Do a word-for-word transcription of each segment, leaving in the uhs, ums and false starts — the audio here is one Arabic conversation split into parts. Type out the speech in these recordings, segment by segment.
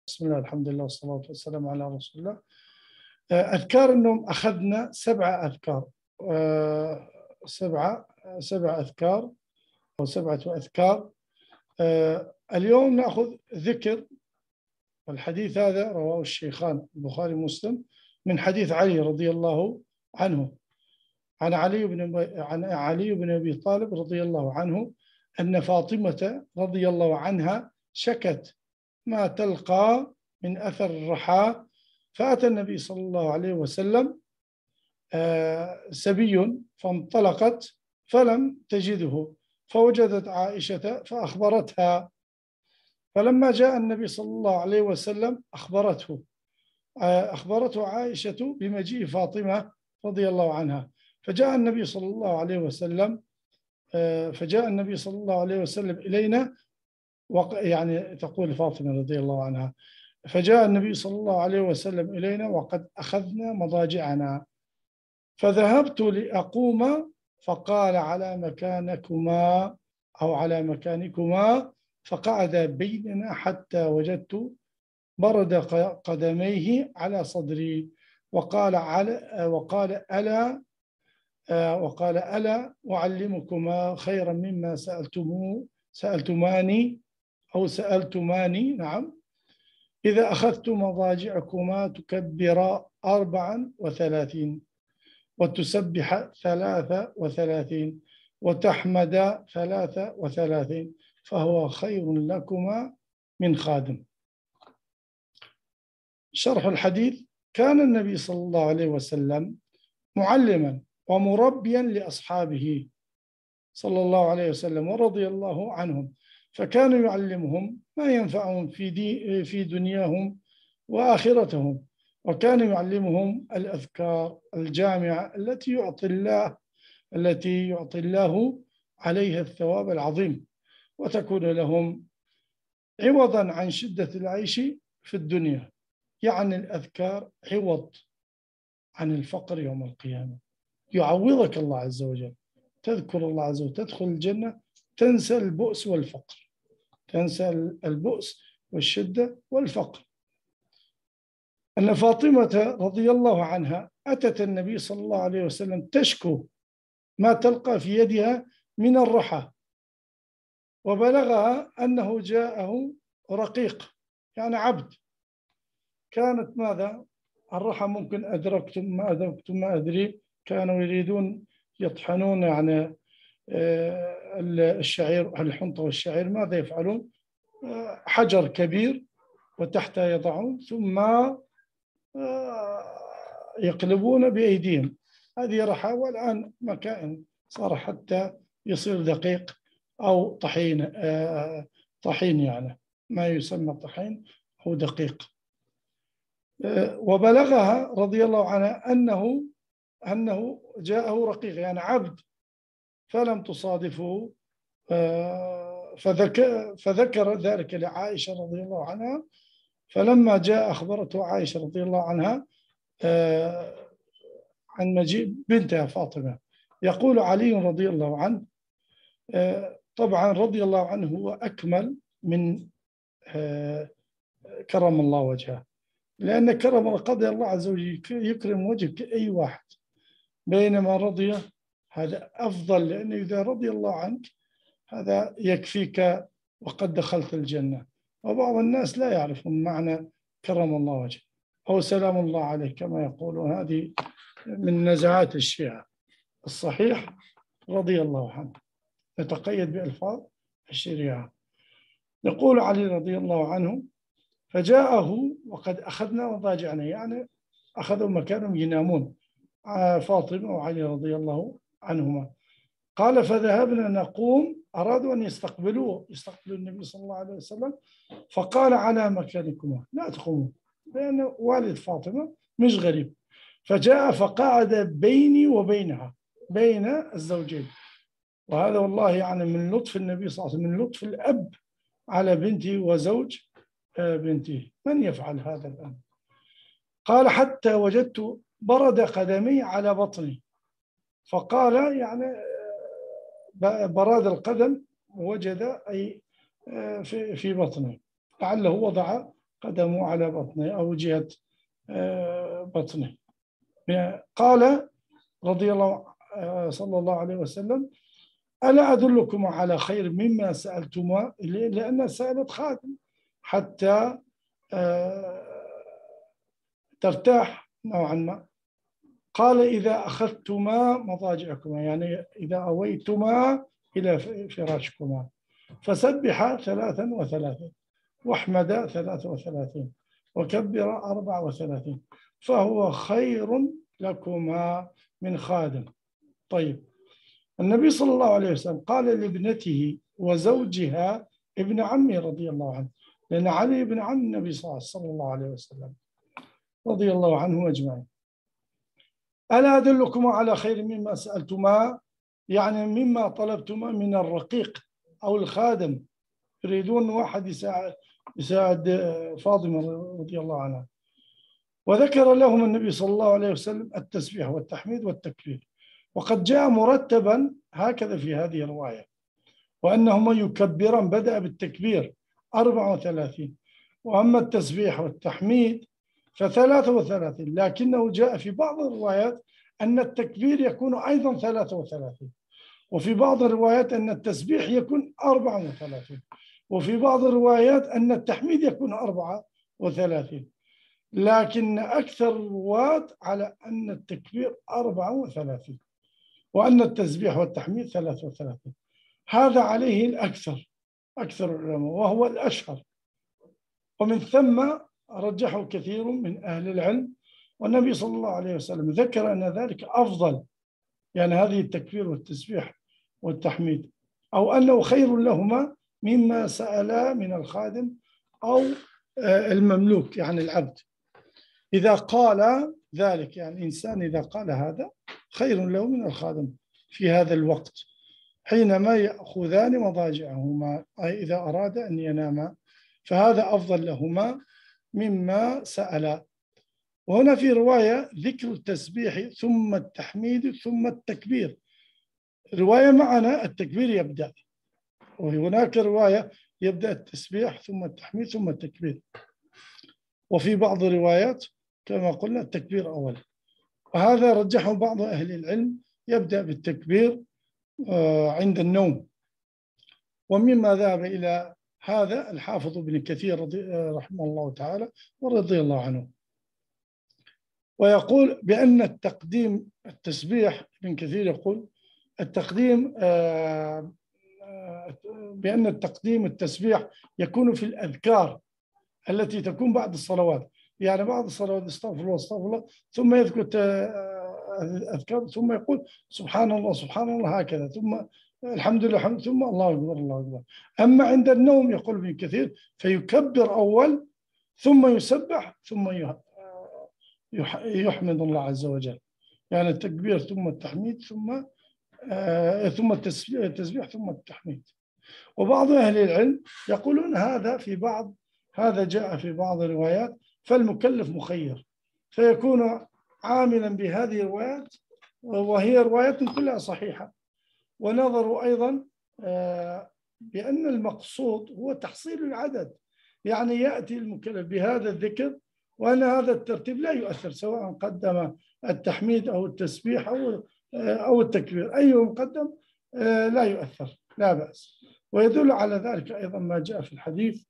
بسم الله الحمد لله والصلاة والسلام على رسول الله. أذكار النوم أخذنا سبعة أذكار سبعة سبعة أذكار أو سبعة أذكار. اليوم نأخذ ذكر، والحديث هذا رواه الشيخان البخاري ومسلم من حديث علي رضي الله عنه عن علي بن عن علي بن أبي طالب رضي الله عنه أن فاطمة رضي الله عنها شكت ما تلقى من أثر الرحى، فأتى النبي صلى الله عليه وسلم سبي فانطلقت فلم تجده، فوجدت عائشة فأخبرتها، فلما جاء النبي صلى الله عليه وسلم أخبرته أخبرته عائشة بمجيء فاطمة رضي الله عنها، فجاء النبي صلى الله عليه وسلم فجاء النبي صلى الله عليه وسلم إلينا، يعني تقول فاطمة رضي الله عنها، فجاء النبي صلى الله عليه وسلم إلينا وقد أخذنا مضاجعنا، فذهبت لأقوم فقال على مكانكما أو على مكانكما، فقعد بيننا حتى وجدت برد قدميه على صدري، وقال على وقال ألا وقال ألا أعلمكما خيرا مما سألتموه سألتماني أو سألتماني نعم، إذا أخذت مضاجعكما تكبر أربعا وثلاثين وتسبح ثلاثة وثلاثين وتحمد ثلاثة وثلاثين، فهو خير لكما من خادم. شرح الحديث: كان النبي صلى الله عليه وسلم معلما ومربيا لأصحابه صلى الله عليه وسلم ورضي الله عنهم، فكان يعلمهم ما ينفعهم في, دي في دنياهم وآخرتهم، وكان يعلمهم الأذكار الجامعة التي يعطي الله التي يعطي الله عليها الثواب العظيم، وتكون لهم عوضا عن شدة العيش في الدنيا، يعني الأذكار عوض عن الفقر يوم القيامة، يعوضك الله عز وجل، تذكر الله عز وجل تدخل الجنة، تنسى البؤس والفقر، تنسى البؤس والشدة والفقر. أن فاطمة رضي الله عنها أتت النبي صلى الله عليه وسلم تشكو ما تلقى في يدها من الرحى، وبلغها أنه جاءه رقيق يعني عبد، كانت ماذا الرحى ممكن أدركتم ما أدركتم ما أدري، كانوا يريدون يطحنون يعني الشعير الحنطة والشعير، ماذا يفعلون؟ حجر كبير وتحته يضعون ثم يقلبون بأيديهم، هذه رحى، والآن مكائن صار حتى يصير دقيق أو طحين طحين يعني ما يسمى طحين أو دقيق. وبلغها رضي الله عنها أنه أنه جاءه رقيق يعني عبد، فلم تصادفه، فذكر, فذكر ذلك لعائشة رضي الله عنها، فلما جاء أخبرته عائشة رضي الله عنها عن مجيء بنتها فاطمة. يقول علي رضي الله عنه، طبعا رضي الله عنه هو أكمل من كرم الله وجهه، لأن كرم قضي الله عز وجل يكرم وجهك أي واحد، بينما رضي هذا أفضل، لأنه إذا رضي الله عنك هذا يكفيك وقد دخلت الجنة. وبعض الناس لا يعرفون معنى كرم الله وجهه أو سلام الله عليه كما يقولون، هذه من نزعات الشيعة. الصحيح رضي الله عنه، نتقيد بألفاظ الشريعة. يقول علي رضي الله عنه: فجاءه وقد أخذنا مضاجعنا، يعني أخذوا مكانهم ينامون فاطمة وعلي رضي الله عنهما. قال: فذهبنا نقوم، أرادوا أن يستقبلوه يستقبلوا النبي صلى الله عليه وسلم، فقال على مكانكما لا تقوموا، لأن والد فاطمة مش غريب، فجاء فقعد بيني وبينها بين الزوجين، وهذا والله يعني من لطف النبي صلى الله عليه وسلم، من لطف الأب على بنته وزوج بنته، من يفعل هذا الآن؟ قال: حتى وجدت برد قدمي على بطني، فقال يعني براد القدم وجد أي في في بطنه، لعله وضع قدمه على بطنه أو جهة بطنه. قال رضي الله صلى الله عليه وسلم: ألا أدلكم على خير مما سألتما؟ لأنها سألت خادم حتى ترتاح نوعا ما. قال: إذا أخذتما مضاجعكما، يعني إذا أويتما إلى فراشكما، فسبح ثلاثا وثلاثين، واحمد ثلاثة وثلاثين، وكبر أربع وثلاثين، فهو خير لكما من خادم. طيب، النبي صلى الله عليه وسلم قال لابنته وزوجها ابن عمي رضي الله عنه، لأن علي ابن عم النبي صلى الله عليه وسلم رضي الله عنه أجمعين: ألا أدلكما على خير مما سألتما؟ يعني مما طلبتما من الرقيق أو الخادم، يريدون واحد يساعد, يساعد فاطمة رضي الله عنها. وذكر لهم النبي صلى الله عليه وسلم التسبيح والتحميد والتكبير، وقد جاء مرتبا هكذا في هذه الرواية، وأنهما يكبران، بدأ بالتكبير أربعة وثلاثين، وأما التسبيح والتحميد فثلاثة وثلاثين، لكنه جاء في بعض الروايات أن التكبير يكون أيضا ثلاثة وثلاثين، وفي بعض الروايات أن التسبيح يكون أربعة وثلاثين، وفي بعض الروايات أن التحميد يكون أربعة وثلاثين، لكن أكثر الرواة على أن التكبير أربعة وثلاثين وأن التسبيح والتحميد ثلاثة وثلاثين. هذا عليه الأكثر، أكثر العلماء، وهو الأشهر، ومن ثم رجحه كثير من أهل العلم. والنبي صلى الله عليه وسلم ذكر أن ذلك أفضل، يعني هذه التكبير والتسبيح والتحميد، أو أنه خير لهما مما سألا من الخادم أو المملوك، يعني العبد. إذا قال ذلك، يعني إنسان إذا قال هذا خير له من الخادم في هذا الوقت حينما يأخذان مضاجعهما، أي إذا أراد أن يناما، فهذا أفضل لهما مما سألا. وهنا في رواية ذكر التسبيح ثم التحميد ثم التكبير، رواية معنا التكبير يبدأ، وهناك رواية يبدأ التسبيح ثم التحميد ثم التكبير، وفي بعض الروايات كما قلنا التكبير أول. وهذا رجحه بعض أهل العلم، يبدأ بالتكبير عند النوم. ومما ذهب إلى هذا الحافظ ابن كثير رحمه الله تعالى ورضي الله عنه، ويقول بأن التقديم التسبيح، ابن كثير يقول التقديم بأن التقديم التسبيح يكون في الأذكار التي تكون بعد الصلوات، يعني بعد الصلوات استغفر الله استغفر الله، ثم يذكر أذكار، ثم يقول سبحان الله سبحان الله هكذا، ثم الحمد لله الحمد، ثم الله أكبر الله أكبر. أما عند النوم يقول ابن كثير فيكبر أول، ثم يسبح، ثم يحمد الله عز وجل، يعني التكبير ثم التحميد ثم آه ثم التسبيح ثم التحميد. وبعض أهل العلم يقولون هذا في بعض هذا جاء في بعض الروايات، فالمكلف مخير، فيكون عاملا بهذه الروايات، وهي روايات كلها صحيحة. ونظروا أيضا آه بأن المقصود هو تحصيل العدد، يعني يأتي المكلف بهذا الذكر، وأن هذا الترتيب لا يؤثر، سواء قدم التحميد أو التسبيح أو أو التكبير، أي مقدم لا يؤثر، لا بأس. ويدل على ذلك أيضا ما جاء في الحديث،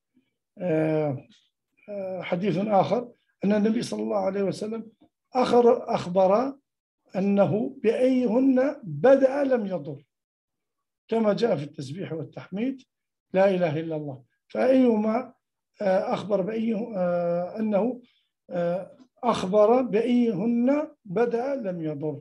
حديث آخر، أن النبي صلى الله عليه وسلم أخبر أنه بأيهن بدأ لم يضر، كما جاء في التسبيح والتحميد لا إله إلا الله، فأيهما أخبر بأيه أنه أخبر بأيهن بدأ لم يضر.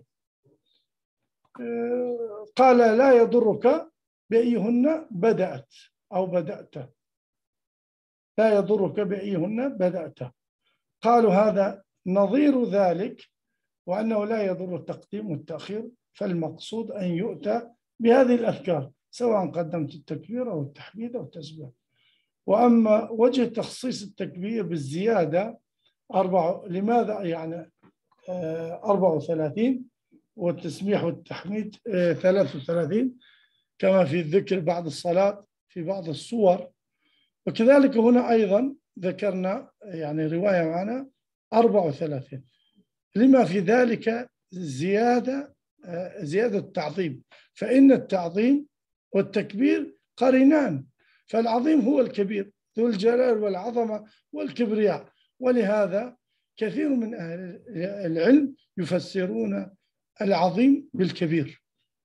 قال لا يضرك بأيهن بدأت أو بدأت، لا يضرك بأيهن بدأت. قالوا هذا نظير ذلك، وأنه لا يضر التقديم والتأخير، فالمقصود أن يؤتى بهذه الأذكار سواء قدمت التكبير أو التحميد أو التسبيح. وأما وجه تخصيص التكبير بالزيادة أربعة، لماذا يعني أربعة وثلاثين والتسبيح والتحميد ثلاثة وثلاثين كما في الذكر بعد الصلاة في بعض الصور. وكذلك هنا أيضا ذكرنا يعني رواية معنا أربعة وثلاثين، لما في ذلك زيادة زيادة التعظيم، فإن التعظيم والتكبير قرينان، فالعظيم هو الكبير ذو الجلال والعظمة والكبرياء، ولهذا كثير من أهل العلم يفسرون العظيم بالكبير،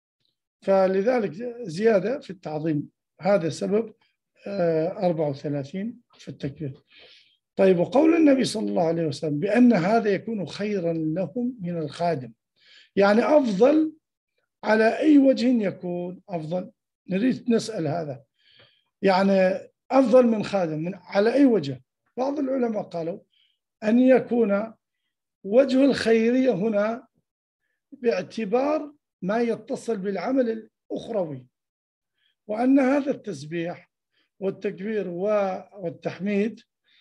فلذلك زيادة في التعظيم، هذا سبب أربعة وثلاثين في التكبير. طيب، وقول النبي صلى الله عليه وسلم بأن هذا يكون خيرا لهم من الخادم، يعني أفضل على أي وجه يكون أفضل؟ نريد نسأل هذا، يعني أفضل من خادم من على أي وجه؟ بعض العلماء قالوا أن يكون وجه الخيرية هنا باعتبار ما يتصل بالعمل الأخروي، وأن هذا التسبيح والتكبير والتحميد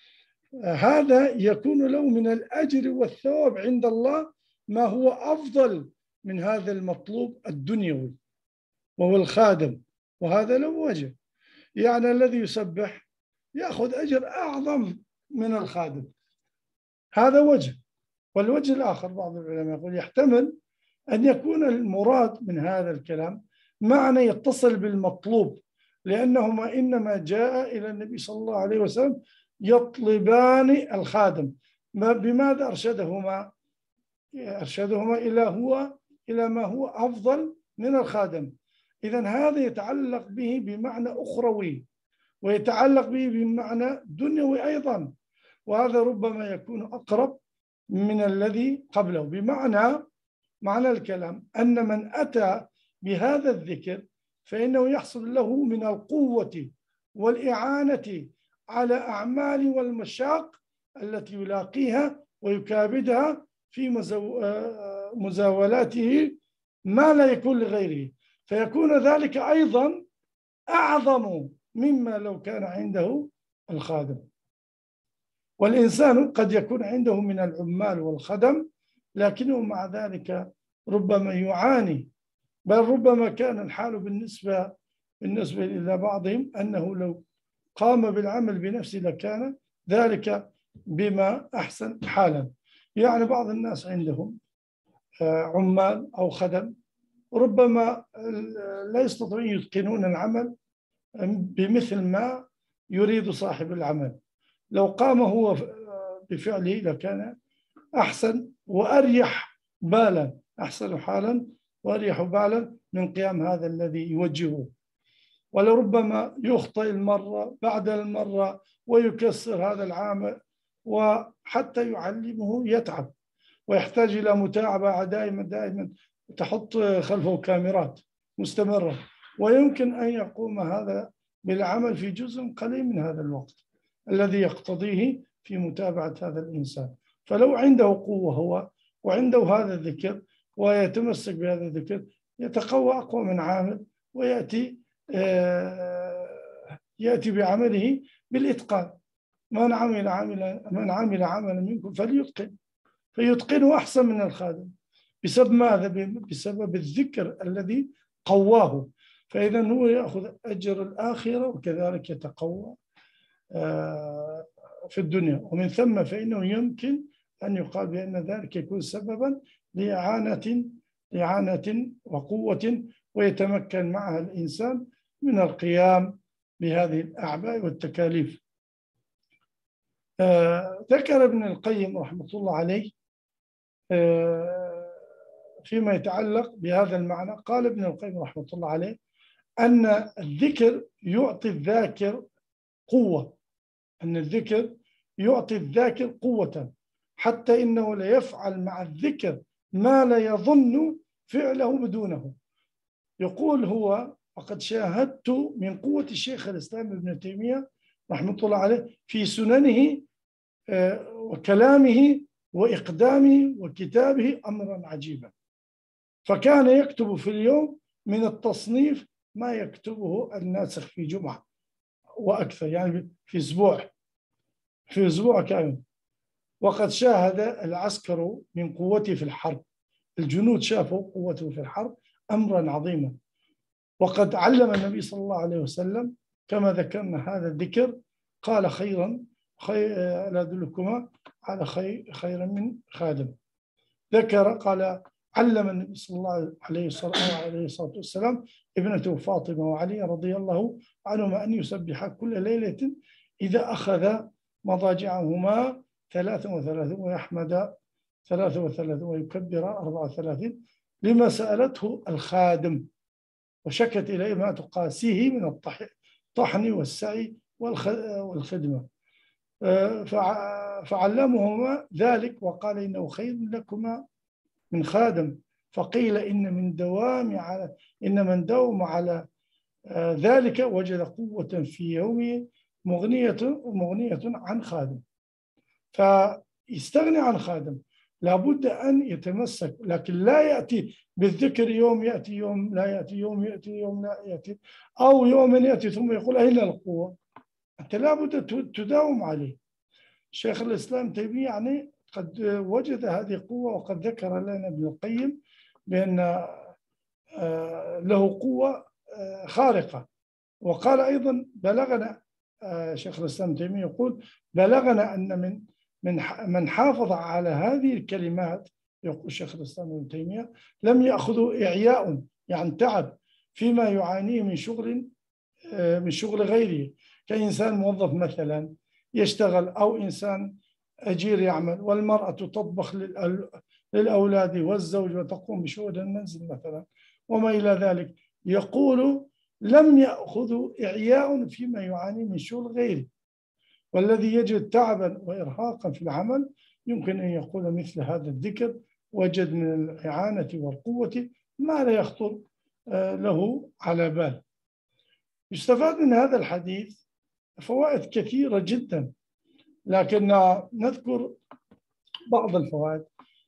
هذا يكون له من الأجر والثواب عند الله ما هو أفضل من هذا المطلوب الدنيوي وهو الخادم، وهذا له وجه، يعني الذي يسبح يأخذ أجر أعظم من الخادم، هذا وجه. والوجه الآخر بعض العلماء يقول يحتمل أن يكون المراد من هذا الكلام معنى يتصل بالمطلوب، لأنهما إنما جاء إلى النبي صلى الله عليه وسلم يطلبان الخادم، بماذا أرشدهما؟ أرشدهما إلى هو إلى ما هو أفضل من الخادم. إذن هذا يتعلق به بمعنى أخروي، ويتعلق به بمعنى دنيوي أيضا، وهذا ربما يكون أقرب من الذي قبله. بمعنى معنى الكلام أن من أتى بهذا الذكر فإنه يحصل له من القوة والإعانة على أعمال والمشاق التي يلاقيها ويكابدها في مزاولاته ما لا يكون لغيره، فيكون ذلك أيضا أعظم مما لو كان عنده الخادم. والإنسان قد يكون عنده من العمال والخدم لكنه مع ذلك ربما يعاني، بل ربما كان الحال بالنسبة بالنسبة إلى بعضهم أنه لو قام بالعمل بنفسه لكان ذلك بما أحسن حالا. يعني بعض الناس عندهم عمال أو خدم ربما لا يستطيعون يتقنون العمل بمثل ما يريد صاحب العمل، لو قام هو بفعله لكان أحسن وأريح بالا، أحسن حالا وأريح بالا من قيام هذا الذي يوجهه. ولربما يخطئ المرة بعد المرة ويكسر هذا العامل، وحتى يعلمه يتعب ويحتاج إلى متابعة دائما دائما، تحط خلفه كاميرات مستمرة، ويمكن أن يقوم هذا بالعمل في جزء قليل من هذا الوقت الذي يقتضيه في متابعة هذا الإنسان. فلو عنده قوة هو وعنده هذا الذكر ويتمسك بهذا الذكر يتقوى أقوى من عامل، ويأتي يأتي بعمله بالإتقان. من عمل عمل من عمل عملا منكم فليتقن، فيتقنه أحسن من الخادم. بسبب ماذا؟ بسبب الذكر الذي قواه، فإذا هو يأخذ أجر الآخرة وكذلك يتقوى في الدنيا. ومن ثم فإنه يمكن أن يقال بأن ذلك يكون سببا لإعانة إعانة وقوة، ويتمكن معها الإنسان من القيام بهذه الأعباء والتكاليف. آه ذكر ابن القيم رحمة الله عليه آه فيما يتعلق بهذا المعنى، قال ابن القيم رحمة الله عليه أن الذكر يعطي الذاكر قوة، أن الذكر يعطي الذاكر قوة، حتى إنه لا يفعل مع الذكر ما لا يظن فعله بدونه. يقول هو: وقد شاهدت من قوة الشيخ الإسلام ابن تيمية رحمة الله عليه في سننه وكلامه وإقدامه وكتابه أمرا عجيبا، فكان يكتب في اليوم من التصنيف ما يكتبه الناسخ في جمعة وأكثر، يعني في أسبوع في أسبوع كامل. وقد شاهد العسكر من قوته في الحرب، الجنود شافوا قوته في الحرب أمرا عظيما. وقد علم النبي صلى الله عليه وسلم كما ذكرنا هذا الذكر، قال: خيرا خير لا أدلكما على خير خير من خادم. ذكر قال علم النبي صلى الله عليه الصلاة والسلام ابنته فاطمة وعلي رضي الله عنهما أن يسبح كل ليلة إذا أخذ مضاجعهما ثلاثة وثلاثين ويحمد ثلاثة وثلاثين ويكبر أربعة وثلاثين لما سألته الخادم وشكت إليه ما تقاسيه من الطحن والسعي والخدمة، فعلمهما ذلك وقال إنه خير لكما من خادم. فقيل إن من دوام على إن من دوم على ذلك وجد قوة في يومه مغنية مغنية عن خادم. فيستغني عن خادم لابد أن يتمسك، لكن لا يأتي بالذكر يوم يأتي يوم لا يأتي يوم يأتي يوم لا يأتي أو يوم يأتي ثم يقول أين القوة. أنت لابد تداوم عليه. شيخ الإسلام تيمية يعني قد وجد هذه قوة، وقد ذكر لنا ابن القيم بأن له قوة خارقة. وقال أيضا بلغنا شيخ الإسلام تيمية يقول بلغنا أن من من من حافظ على هذه الكلمات، يقول شيخ الإسلام ابن تيمية، لم يأخذوا إعياء يعني تعب فيما يعانيه من شغل من شغل غيره، كإنسان موظف مثلا يشتغل أو إنسان أجير يعمل، والمرأة تطبخ للأولاد والزوج وتقوم بشؤون المنزل مثلا وما إلى ذلك. يقول لم يأخذوا إعياء فيما يعاني من شغل غيره، والذي يجد تعبا وإرهاقا في العمل يمكن أن يقول مثل هذا الذكر، وجد من الإعانة والقوة ما لا يخطر له على بال. يستفاد من هذا الحديث فوائد كثيرة جدا، لكن نذكر بعض الفوائد.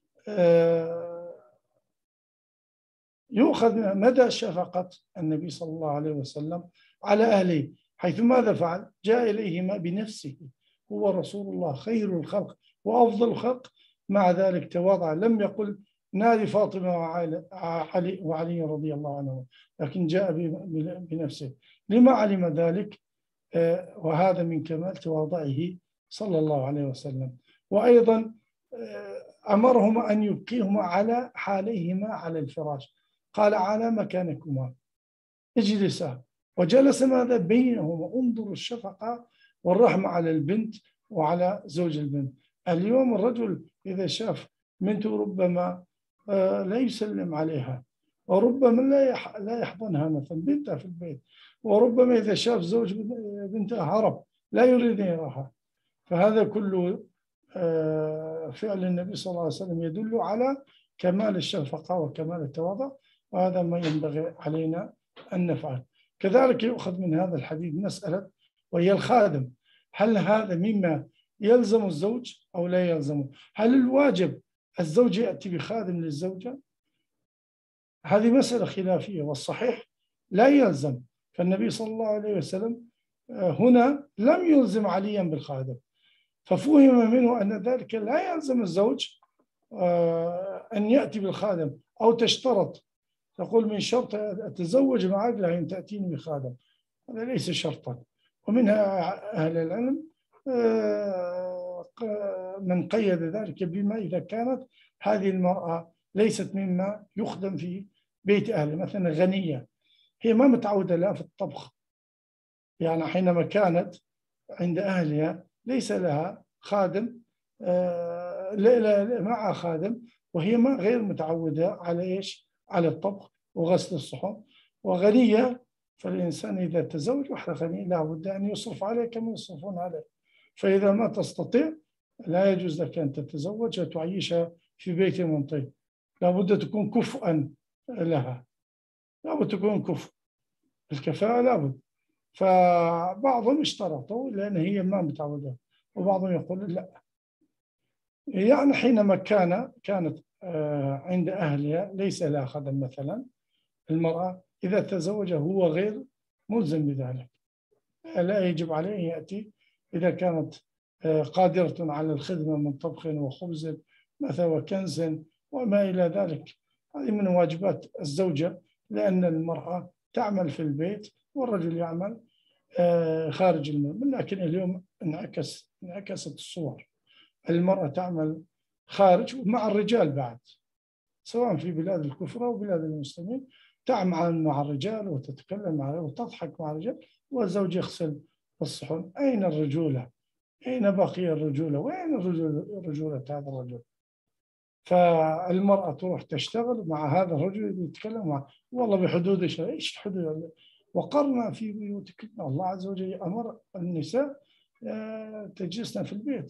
يؤخذ من مدى شفقة النبي صلى الله عليه وسلم على أهله، حيث ماذا فعل؟ جاء إليهما بنفسه، هو رسول الله خير الخلق وأفضل الخلق، مع ذلك تواضع، لم يقل نادي فاطمة وعلي, وعلي رضي الله عنه، لكن جاء بنفسه. لما علم ذلك؟ وهذا من كمال تواضعه صلى الله عليه وسلم. وأيضا أمرهما أن يبقيهما على حاليهما على الفراش، قال على مكانكما اجلسا، وجلس ماذا بينهما. انظروا الشفقة والرحمة على البنت وعلى زوج البنت. اليوم الرجل إذا شاف بنته ربما لا يسلم عليها، وربما لا يحضنها مثلا بنتها في البيت، وربما إذا شاف زوج بنتها هرب لا يريد أن يراها. فهذا كله فعل النبي صلى الله عليه وسلم يدل على كمال الشفقة وكمال التواضع، وهذا ما ينبغي علينا أن نفعل. كذلك يؤخذ من هذا الحديث مسألة وهي الخادم، هل هذا مما يلزم الزوج أو لا يلزمه؟ هل الواجب الزوج يأتي بخادم للزوجة؟ هذه مسألة خلافية، والصحيح لا يلزم. فالنبي صلى الله عليه وسلم هنا لم يلزم عليا بالخادم، ففهم منه أن ذلك لا يلزم الزوج أن يأتي بالخادم، أو تشترط تقول من شرط أتزوج معك لأن تأتيني بخادم، هذا ليس شرطا. ومنها أهل العلم من قيد ذلك بما إذا كانت هذه المرأة ليست مما يخدم في بيت أهله، مثلا غنية هي ما متعودة لا في الطبخ، يعني حينما كانت عند أهلها ليس لها خادم مع خادم، وهي ما غير متعودة على إيش؟ على الطبخ وغسل الصحون. وغنية، فالإنسان إذا تزوج واحدة غنية لا بد أن يصرف عليه كما يصرفون عليه، فإذا ما تستطيع لا يجوز لك أن تتزوج وتعيشها في بيت منطقي، لا بد تكون كفءا لها، لا بد تكون كفء، الكفاءة لا بد. فبعضهم اشترطوا لأن هي ما متعودة، وبعضهم يقول لا. يعني حينما كان كانت عند أهلها ليس لها خدم مثلا، المرأة إذا تزوج هو غير ملزم بذلك، لا يجب عليه أن يأتي إذا كانت قادرة على الخدمة من طبخ وخبز مثلا وكنز وما إلى ذلك. هذه من واجبات الزوجة، لأن المرأة تعمل في البيت والرجل يعمل خارج المنزل. لكن اليوم انعكس انعكست الصور. المرأة تعمل خارج ومع الرجال بعد، سواء في بلاد الكفر أو بلاد المسلمين، تعمل مع الرجال وتتكلم مع وتضحك مع الرجال، والزوج يغسل الصحون. أين الرجولة؟ أين بقي الرجولة؟ وين الرجولة رجولة هذا الرجل؟ فالمرأة تروح تشتغل مع هذا الرجل يتكلم معه والله بحدود الشرع. ايش الحدود؟ وقرنا في بيوتكن، الله عز وجل أمر النساء تجلسن في البيت.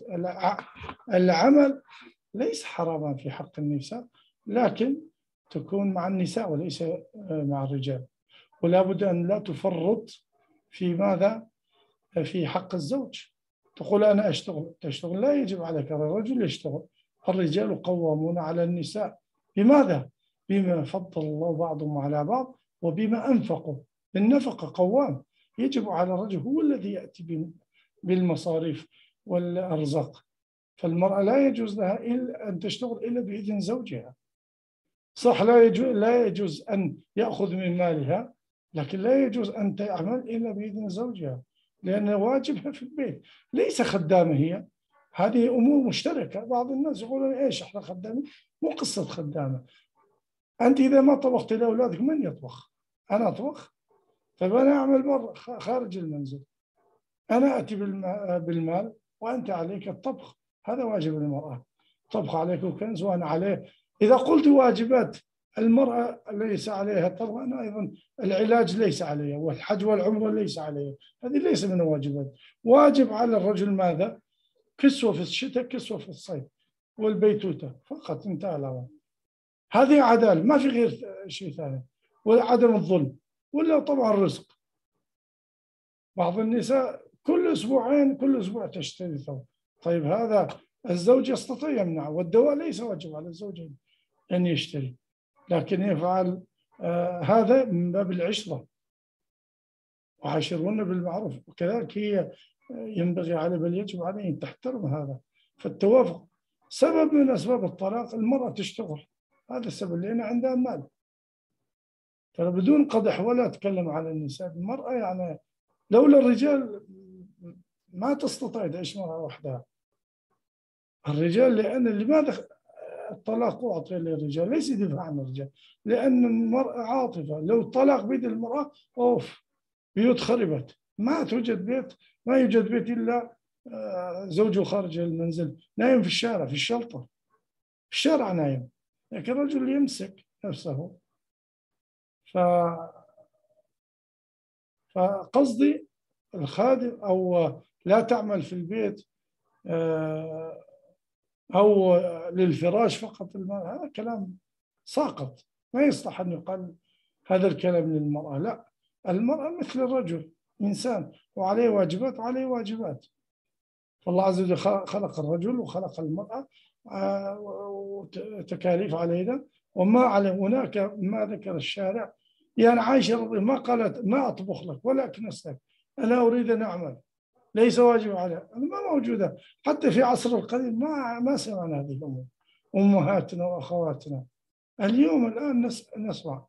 العمل ليس حراما في حق النساء، لكن تكون مع النساء وليس مع الرجال. ولا بد أن لا تفرط في ماذا؟ في حق الزوج. تقول أنا أشتغل، تشتغل، لا يجب عليك الرجل يشتغل. الرجال قوامون على النساء. بماذا؟ بما فضل الله بعضهم على بعض وبما أنفقوا. النفقة قوام، يجب على الرجل هو الذي يأتي بالمصاريف والأرزاق. فالمرأة لا يجوز لها إلا أن تشتغل إلا بإذن زوجها. صح، لا يجوز, لا يجوز أن يأخذ من مالها، لكن لا يجوز أن تعمل إلا بإذن زوجها، لأن واجبها في البيت. ليس خدامة هي، هذه أمور مشتركة. بعض الناس يقولون إيش إحنا خدامين؟ مو قصة خدامة. أنت إذا ما طبخت لأولادك من يطبخ؟ أنا أطبخ؟ طيب أنا أعمل برا خارج المنزل، أنا أتي بالمال وأنت عليك الطبخ. هذا واجب المرأة. طبخ عليك الكنز وأنا عليه. إذا قلت واجبات المرأة ليس عليها طبخ، أنا أيضا العلاج ليس عليها، والحج والعمرة ليس عليها، هذه ليس من الواجبات. واجب على الرجل ماذا؟ كسوة في الشتاء، كسوة في الصيف، والبيتوتة فقط، انتهى الأمر. هذه عدالة، ما في غير شيء ثاني. وعدم الظلم، ولا طبعا الرزق. بعض النساء كل أسبوعين كل أسبوع تشتري ثوب. طيب هذا الزوج يستطيع يمنعه، والدواء ليس واجب على الزوج أن يشتري، لكن يفعل آه هذا من باب العشرة. وعاشرهن بالمعروف. وكذلك هي ينبغي على بل يجب عليه أن تحترم هذا. فالتوافق سبب من أسباب الطلاق. المرأة تشتغل، هذا السبب، لأن عندها مال. فبدون قدح ولا أتكلم على النساء، المرأة يعني لولا الرجال ما تستطيع تعيش مرأة وحدها. الرجال، لأن لماذا الطلاق أعطي للرجال؟ ليس دفاع عن الرجال، لأن المرأة عاطفة. لو الطلاق بيد المرأة أوف، بيوت خربت. ما توجد بيت، ما يوجد بيت إلا زوجه خارج المنزل، نايم في الشارع، في الشلطة، في الشارع نايم، لكن الرجل يمسك نفسه. ف فقصدي الخادم أو لا تعمل في البيت أو للفراش فقط، هذا كلام ساقط، ما يصلح أن يقال هذا الكلام للمرأة. لا، المرأة مثل الرجل، إنسان وعليه واجبات وعليه واجبات. فالله عز وجل خلق الرجل وخلق المرأة وتكاليف علينا وما على هناك. ما ذكر الشارع يعني عائشة رضي ما قالت ما أطبخ لك ولا أكنس لك، أنا أريد أن أعمل، ليس واجب عليها. ما موجودة حتى في عصر القديم. ما ما سمعنا هذه الأمور. أمهاتنا وأخواتنا اليوم الآن نسمع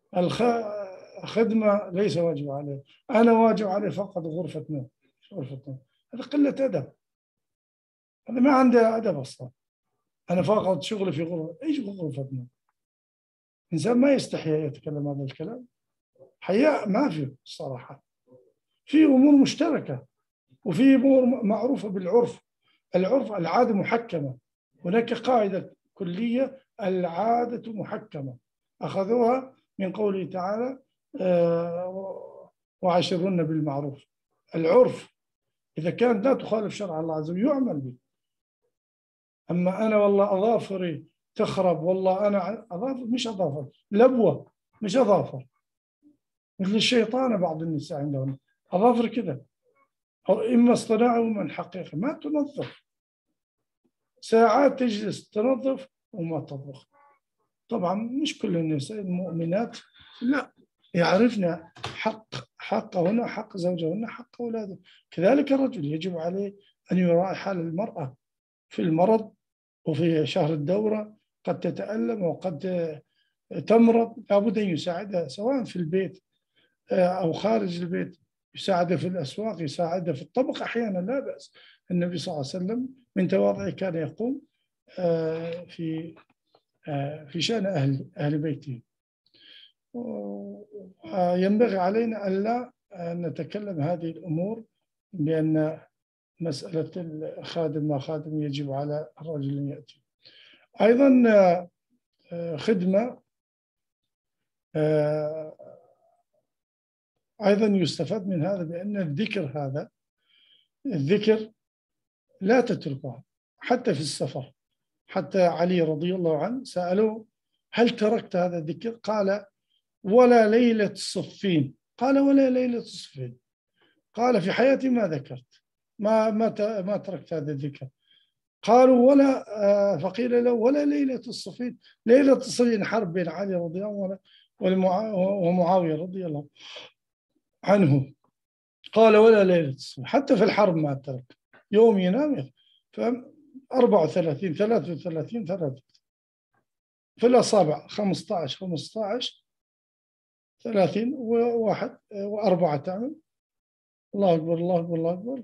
الخدمة ليس واجب عليه، أنا واجب عليه فقط غرفة نوم. غرفة نوم هذا قلة أدب، هذا ما عنده أدب أصلا. أنا فقط شغلي في غرفة، إيش غرفة نوم؟ إنسان ما يستحي يتكلم هذا الكلام. حياء ما في الصراحة. في أمور مشتركة وفي أمور معروفة بالعرف. العرف العادة محكمة. هناك قاعدة كلية، العادة محكمة، أخذوها من قوله تعالى آه وعاشرهن بالمعروف. العرف إذا كانت لا تخالف شرع الله عز وجل يعمل به. أما أنا والله أظافري تخرب، والله أنا أظافر مش أظافر، لبوة مش أظافر، مثل الشيطان. بعض النساء عندهم أظافر كذا، أو إما اصطناعي ومن حقيقة ما تنظف. ساعات تجلس تنظف وما تطبخ. طبعا مش كل النساء المؤمنات لا يعرفن حق حقهن، حق زوجهن، حق أولاده. كذلك الرجل يجب عليه أن يراعي حال المرأة في المرض وفي شهر الدورة، قد تتألم وقد تمرض، لابد أن يساعدها سواء في البيت أو خارج البيت. يساعده في الأسواق، يساعده في الطبخ أحيانا، لا بأس. النبي صلى الله عليه وسلم من تواضعه كان يقوم في في شأن أهل أهل بيته. ينبغي علينا ألا نتكلم هذه الأمور، بأن مسألة الخادم ما خادم يجب على الرجل أن يأتي. أيضا خدمة، أيضا يستفاد من هذا بأن الذكر هذا الذكر لا تتركه حتى في السفر. حتى علي رضي الله عنه سألوه هل تركت هذا الذكر؟ قال ولا ليلة الصفين. قال ولا ليلة الصفين. قال في حياتي ما ذكرت، ما ما ما تركت هذا الذكر. قالوا ولا فقيل له ولا ليلة الصفين. ليلة الصفين حرب بين علي رضي الله عنه ومعاوية رضي الله عنه. قال ولا ليلة الصفين، حتى في الحرب ما ترك. يوم ينام فهم أربعة وثلاثين ثلاثة وثلاثين ثلاثة في الأصابع خمسة عشر خمسة عشر ثلاثين وواحد وأربعة تعمل الله أكبر الله أكبر الله أكبر.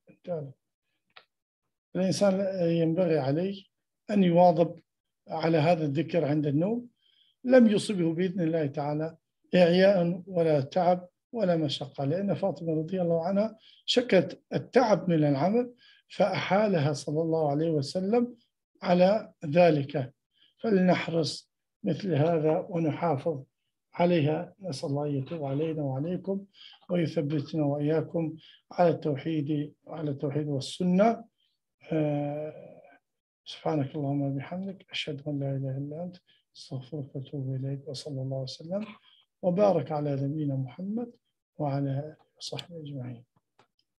الإنسان ينبغي عليه أن يواظب على هذا الذكر عند النوم. لم يصبه بإذن الله تعالى إعياء ولا تعب ولا مشقة، لأن فاطمة رضي الله عنها شكت التعب من العمل فأحالها صلى الله عليه وسلم على ذلك. فلنحرص مثل هذا ونحافظ عليها. نسأل الله يتوب علينا وعليكم ويثبتنا وإياكم على التوحيد وعلى التوحيد والسنة. أه سبحانك اللهم وبحمدك، أشهد أن لا إله إلا أنت، استغفرك وأتوب إليك، وصلى الله وسلم وبارك على نبينا محمد وعلى آله وصحبه أجمعين.